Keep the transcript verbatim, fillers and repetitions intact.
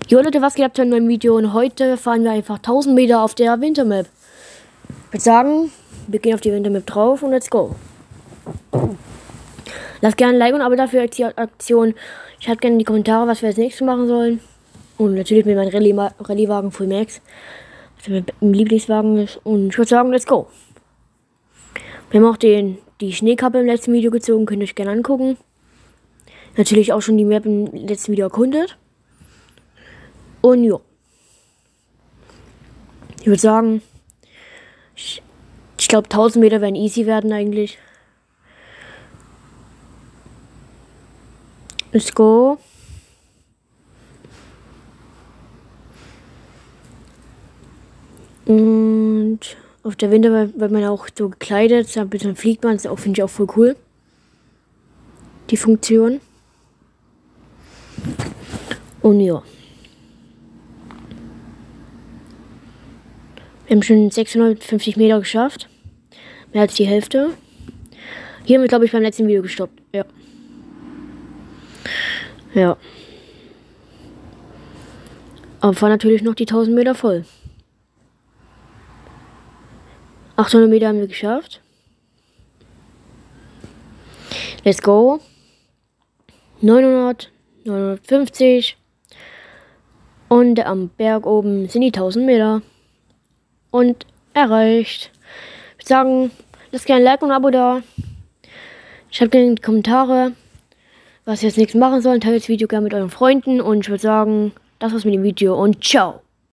Jo Leute, was geht ab zu einem neuen Video und heute fahren wir einfach tausend Meter auf der Wintermap. Ich würde sagen, wir gehen auf die Wintermap drauf und let's go. Lasst gerne ein Like und ein Abo dafür die Aktion. Schreibt gerne in die Kommentare, was wir als nächstes machen sollen. Und natürlich mit meinem Rallye-Wagen Full Max, was mein Lieblingswagen ist. Und ich würde sagen, let's go. Wir haben auch den, die Schneekappe im letzten Video gezogen, könnt ihr euch gerne angucken. Natürlich auch schon die Map im letzten Video erkundet. Und ja. Ich würde sagen, ich, ich glaube tausend Meter werden easy werden eigentlich. Let's go. Und auf der Winter wird man auch so gekleidet, dann fliegt man, das finde ich auch voll cool. Die Funktion. Und ja. Wir haben schon sechshundertfünfzig Meter geschafft. Mehr als die Hälfte. Hier haben wir, glaube ich, beim letzten Video gestoppt. Ja. Ja. Aber fahren natürlich noch die tausend Meter voll. achthundert Meter haben wir geschafft. Let's go. neunhundert, neunhundertfünfzig. Und am Berg oben sind die tausend Meter. Und erreicht. Ich würde sagen, lasst gerne ein Like und ein Abo da. Schreibt gerne in die Kommentare, was ihr jetzt nächstes machen sollen. Teilt das Video gerne mit euren Freunden. Und ich würde sagen, das war's mit dem Video und ciao.